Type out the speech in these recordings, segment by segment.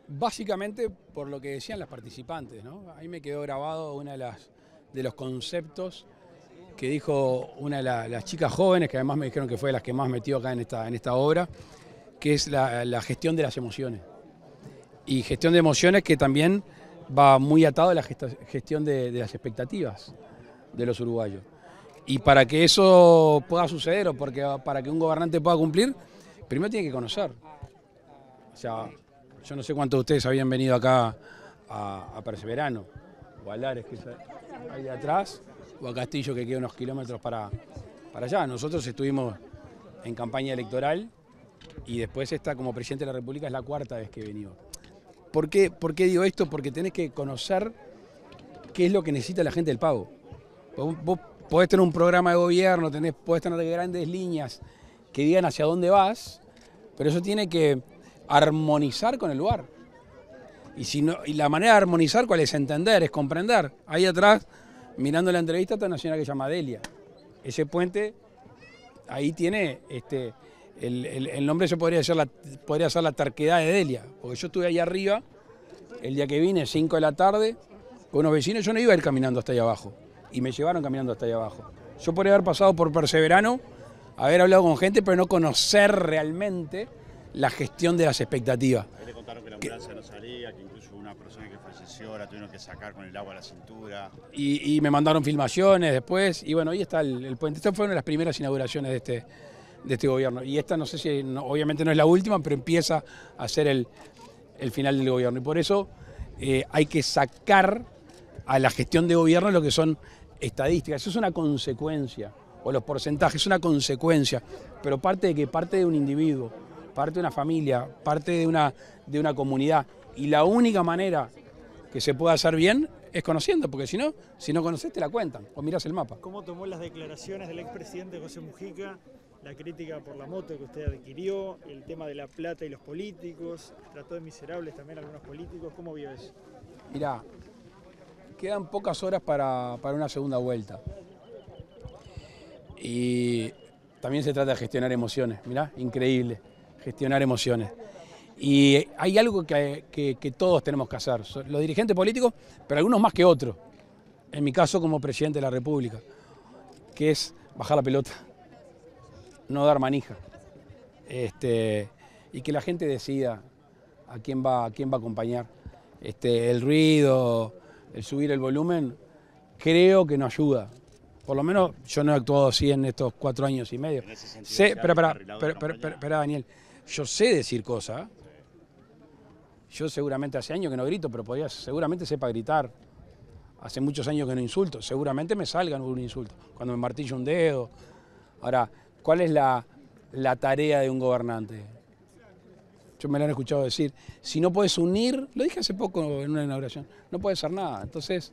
Básicamente por lo que decían las participantes, ¿no? Ahí me quedó grabado uno de los conceptos que dijo una de las chicas jóvenes, que además me dijeron que fue de las que más metió acá en esta obra, que es la gestión de las emociones. Y gestión de emociones que también va muy atado a la gestión de las expectativas de los uruguayos. Y para que eso pueda suceder, o para que un gobernante pueda cumplir, primero tiene que conocer. O sea, yo no sé cuántos de ustedes habían venido acá a Perseverano, o a Lares, que es ahí de atrás, o a Castillo, que queda unos kilómetros para allá. Nosotros estuvimos en campaña electoral y después esta, como presidente de la República, es la cuarta vez que he venido. ¿Por qué digo esto? Porque tenés que conocer qué es lo que necesita la gente del Pago. Vos podés tener un programa de gobierno, podés tener grandes líneas que digan hacia dónde vas, pero eso tiene que armonizar con el lugar. Y la manera de armonizar, ¿cuál es? Entender, es comprender. Ahí atrás, mirando la entrevista, está una señora que se llama Delia. Ese puente, ahí tiene, el nombre se podría ser la terquedad de Delia, porque yo estuve ahí arriba, el día que vine, 5 de la tarde, con unos vecinos, yo no iba a ir caminando hasta allá abajo, y me llevaron caminando hasta allá abajo. Yo podría haber pasado por Perseverano, haber hablado con gente, pero no conocer realmente la gestión de las expectativas. Ahí le contaron que la ambulancia no salía, que incluso una persona que falleció la tuvieron que sacar con el agua a la cintura. Y me mandaron filmaciones después, y bueno, ahí está el puente. Esta fue una de las primeras inauguraciones de este gobierno. Y esta no sé si, obviamente no es la última, pero empieza a ser el final del gobierno. Y por eso hay que sacar a la gestión de gobierno lo que son estadísticas. Eso es una consecuencia, o los porcentajes, es una consecuencia, pero parte de un individuo, parte de una familia, parte de una comunidad. Y la única manera que se puede hacer bien es conociendo, porque si no conoces te la cuentan, o mirás el mapa. ¿Cómo tomó las declaraciones del expresidente José Mujica, la crítica por la moto que usted adquirió, el tema de la plata y los políticos, trató de miserables también a algunos políticos? ¿Cómo vio eso? Mirá, quedan pocas horas para una segunda vuelta. Y también se trata de gestionar emociones, mirá, increíble, gestionar emociones. Y hay algo que todos tenemos que hacer, los dirigentes políticos, pero algunos más que otros. En mi caso como presidente de la República, que es bajar la pelota, no dar manija. Y que la gente decida a quién va a acompañar. El ruido, el subir el volumen, creo que no ayuda. Por lo menos yo no he actuado así en estos 4 años y medio. Pero Daniel, yo sé decir cosas. Yo seguramente hace años que no grito, pero seguramente sepa gritar. Hace muchos años que no insulto. Seguramente me salga un insulto. Cuando me martillo un dedo. Ahora, ¿cuál es la tarea de un gobernante? Yo me lo han escuchado decir. Si no puedes unir, lo dije hace poco en una inauguración, no puede ser nada. Entonces,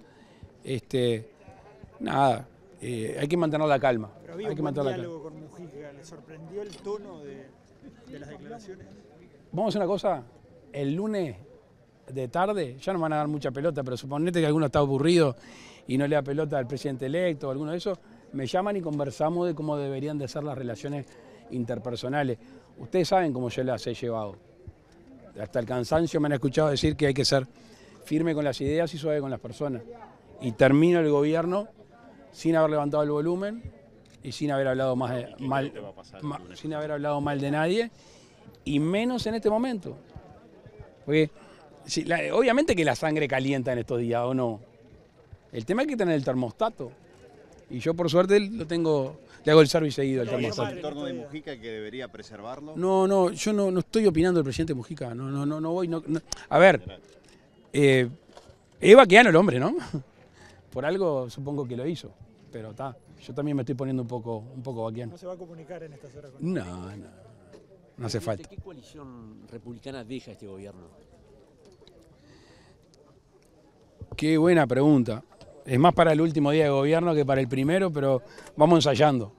nada, hay que mantener la calma. Pero había un buen diálogo con Mujica, ¿le sorprendió el tono de las declaraciones? Vamos a hacer una cosa. El lunes de tarde, ya no me van a dar mucha pelota, pero suponete que alguno está aburrido y no le da pelota al presidente electo o alguno de esos, me llaman y conversamos de cómo deberían de ser las relaciones interpersonales. Ustedes saben cómo yo las he llevado. Hasta el cansancio me han escuchado decir que hay que ser firme con las ideas y suave con las personas. Y termino el gobierno sin haber levantado el volumen y sin haber hablado sin haber hablado mal de nadie, y menos en este momento. Porque obviamente que la sangre calienta en estos días, ¿o no? El tema es que tener el termostato. Y yo por suerte lo tengo, le hago el servicio seguido al termostato. ¿Es el entorno de Mujica que debería preservarlo? No, yo no estoy opinando del presidente Mujica. No voy. A ver, es vaquiano el hombre, ¿no? Por algo supongo que lo hizo. Pero está, yo también me estoy poniendo un poco vaquiano. ¿No se va a comunicar en estas horas con No hace falta. ¿Qué coalición republicana deja este gobierno? Qué buena pregunta. Es más para el último día de gobierno que para el primero, pero vamos ensayando.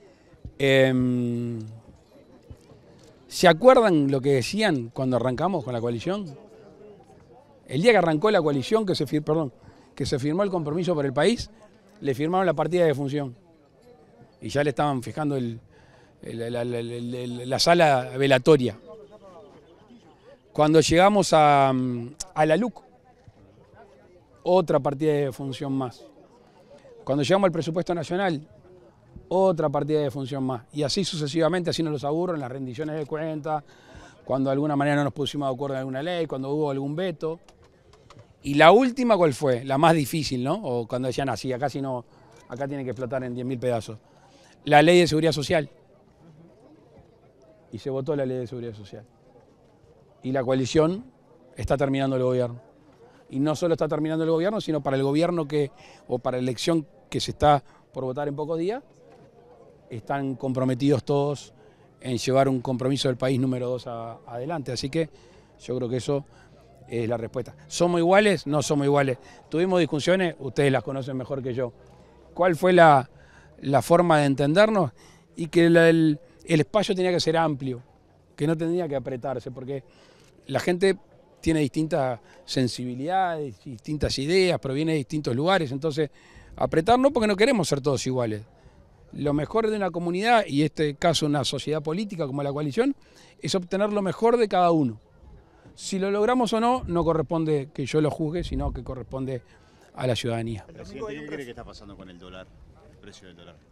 ¿Se acuerdan lo que decían cuando arrancamos con la coalición? El día que arrancó la coalición, que se firmó el compromiso por el país, le firmaron la partida de función. Y ya le estaban fijando la sala velatoria. Cuando llegamos a la LUC, otra partida de función más. Cuando llegamos al presupuesto nacional, otra partida de función más. Y así sucesivamente, así nos los aburro en las rendiciones de cuentas, cuando de alguna manera no nos pusimos de acuerdo en alguna ley, cuando hubo algún veto. Y la última, ¿cuál fue? La más difícil, ¿no? O cuando decían así, acá si no, acá tiene que explotar en 10.000 pedazos. La ley de seguridad social. Y se votó la ley de seguridad social. Y la coalición está terminando el gobierno. Y no solo está terminando el gobierno, sino para el gobierno o para la elección que se está por votar en pocos días, están comprometidos todos en llevar un compromiso del país número 2 adelante. Así que yo creo que eso es la respuesta. ¿Somos iguales? No somos iguales. Tuvimos discusiones, ustedes las conocen mejor que yo. ¿Cuál fue la forma de entendernos? Y que el espacio tenía que ser amplio, que no tenía que apretarse, porque la gente tiene distintas sensibilidades, distintas ideas, proviene de distintos lugares, entonces apretarnos porque no queremos ser todos iguales. Lo mejor de una comunidad, y en este caso una sociedad política como la coalición, es obtener lo mejor de cada uno. Si lo logramos o no, no corresponde que yo lo juzgue, sino que corresponde a la ciudadanía. Presidente, ¿qué cree que está pasando con el dólar, el precio del dólar?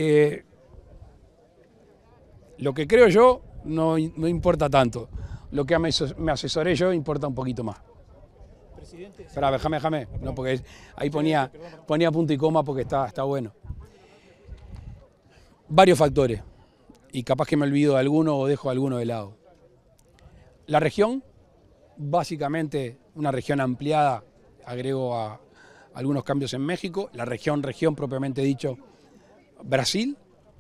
Lo que creo yo no importa tanto. Lo que me asesoré yo importa un poquito más. Presidente. Espera, déjame. No, porque ahí ponía punto y coma porque está bueno. Varios factores. Y capaz que me olvido de alguno o dejo alguno de lado. La región, básicamente una región ampliada, agrego a algunos cambios en México. La región propiamente dicho, Brasil.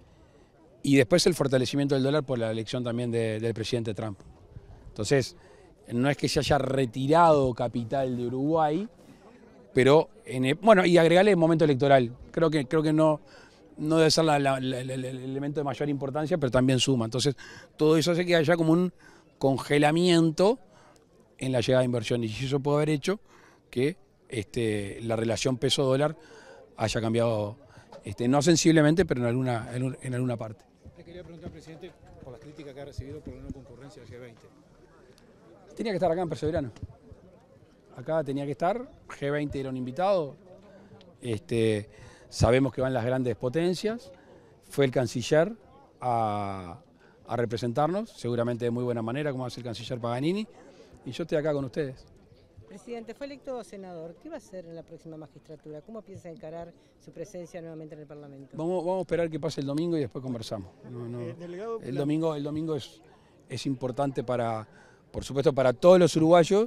Y después el fortalecimiento del dólar por la elección también del presidente Trump. Entonces, no es que se haya retirado capital de Uruguay, pero, bueno, y agregarle el momento electoral. Creo que no debe ser el elemento de mayor importancia, pero también suma. Entonces, todo eso hace que haya como un congelamiento en la llegada de inversiones. Y eso puede haber hecho que la relación peso-dólar haya cambiado, no sensiblemente, pero en alguna parte. Le quería preguntar, presidente, por las críticas que ha recibido por la no concurrencia al G20. Tenía que estar acá en Perseverano. Acá tenía que estar, G20 era un invitado. Sabemos que van las grandes potencias. Fue el canciller a representarnos, seguramente de muy buena manera, como hace el canciller Paganini. Y yo estoy acá con ustedes. Presidente, fue electo senador. ¿Qué va a hacer en la próxima magistratura? ¿Cómo piensa encarar su presencia nuevamente en el Parlamento? Vamos a esperar que pase el domingo y después conversamos. El domingo es importante por supuesto, para todos los uruguayos.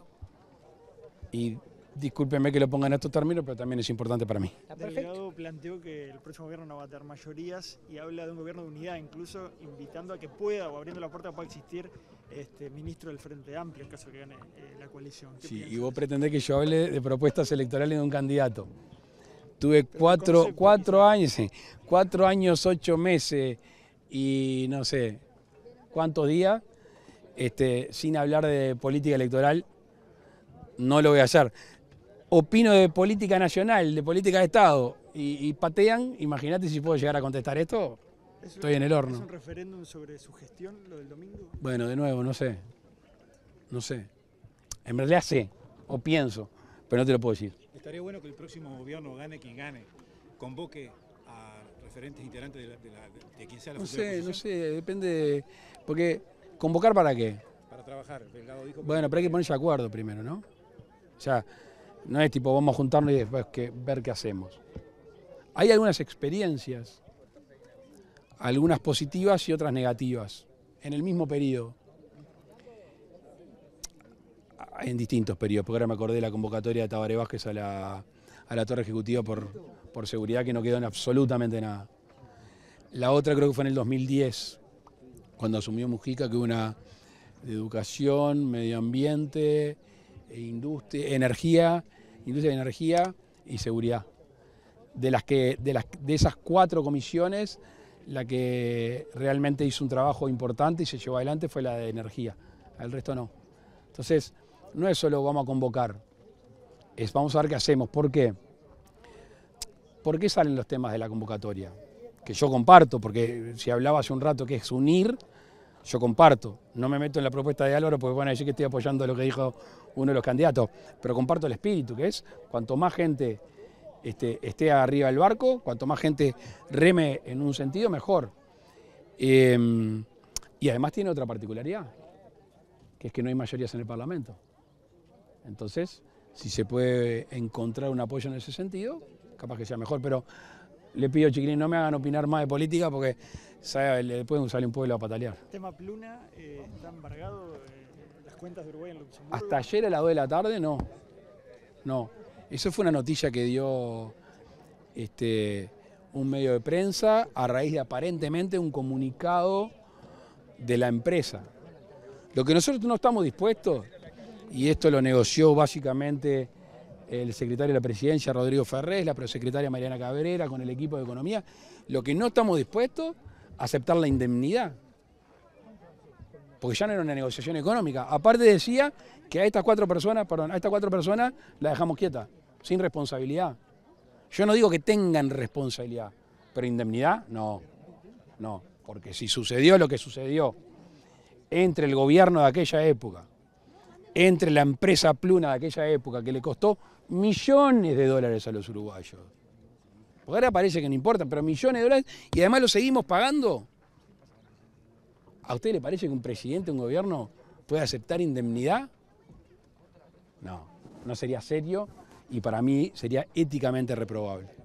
Y discúlpenme que lo pongan en estos términos, pero también es importante para mí. Delgado planteó que el próximo gobierno no va a tener mayorías y habla de un gobierno de unidad, incluso invitando a que pueda, o abriendo la puerta, pueda existir ministro del Frente Amplio en caso de que gane la coalición. Sí, y vos pretendés que yo hable de propuestas electorales de un candidato. Tuve 4 años, 8 meses y no sé cuántos días sin hablar de política electoral. No lo voy a hacer. Opino de política nacional, de política de Estado, y patean. Imagínate si puedo llegar a contestar esto. Estoy en el horno. ¿Es un referéndum sobre su gestión, lo del domingo? Bueno, de nuevo, no sé. En realidad sé, o pienso, pero no te lo puedo decir. Estaría bueno que el próximo gobierno, gane quien gane, convoque a referentes integrantes de quien sea la futura oposición. No sé, depende. Porque, ¿convocar para qué? Para trabajar. Delgado dijo. Bueno, pero hay que ponerse de acuerdo primero, ¿no? O sea, no es tipo vamos a juntarnos y después ver qué hacemos. Hay algunas experiencias, algunas positivas y otras negativas, en el mismo periodo. En distintos periodos, porque ahora me acordé de la convocatoria de Tabaré Vázquez a la Torre Ejecutiva por seguridad, que no quedó en absolutamente nada. La otra creo que fue en el 2010, cuando asumió Mujica, que hubo una de educación, medio ambiente, industria, energía y seguridad. De esas 4 comisiones, la que realmente hizo un trabajo importante y se llevó adelante fue la de energía, el resto no. Entonces, no es solo vamos a convocar, es vamos a ver qué hacemos. ¿Por qué? ¿Por qué salen los temas de la convocatoria? Que yo comparto, porque si hablaba hace un rato que es unir, yo comparto, no me meto en la propuesta de Álvaro porque van a decir que estoy apoyando lo que dijo uno de los candidatos, pero comparto el espíritu, que es cuanto más gente esté arriba del barco, cuanto más gente reme en un sentido, mejor. Y además tiene otra particularidad, que es que no hay mayorías en el Parlamento. Entonces, si se puede encontrar un apoyo en ese sentido, capaz que sea mejor, pero le pido, chiquilín, no me hagan opinar más de política porque le pueden salir un pueblo a patalear. El tema Pluna, ¿está embargado las cuentas de Uruguay en Luxemburgo? Hasta ayer a las 2 de la tarde, no. No. Eso fue una noticia que dio un medio de prensa a raíz de aparentemente un comunicado de la empresa. Lo que nosotros no estamos dispuestos, y esto lo negoció básicamente el secretario de la Presidencia, Rodrigo Ferrés, la prosecretaria Mariana Cabrera, con el equipo de Economía, lo que no estamos dispuestos a aceptar la indemnidad. Porque ya no era una negociación económica. Aparte decía que a estas cuatro personas las dejamos quietas, sin responsabilidad. Yo no digo que tengan responsabilidad, pero indemnidad, no. No, porque si sucedió lo que sucedió entre el gobierno de aquella época, entre la empresa Pluna de aquella época, que le costó millones de dólares a los uruguayos. Porque ahora parece que no importa, pero millones de dólares, y además lo seguimos pagando. ¿A usted le parece que un presidente, un gobierno, puede aceptar indemnidad? No, no sería serio y para mí sería éticamente reprobable.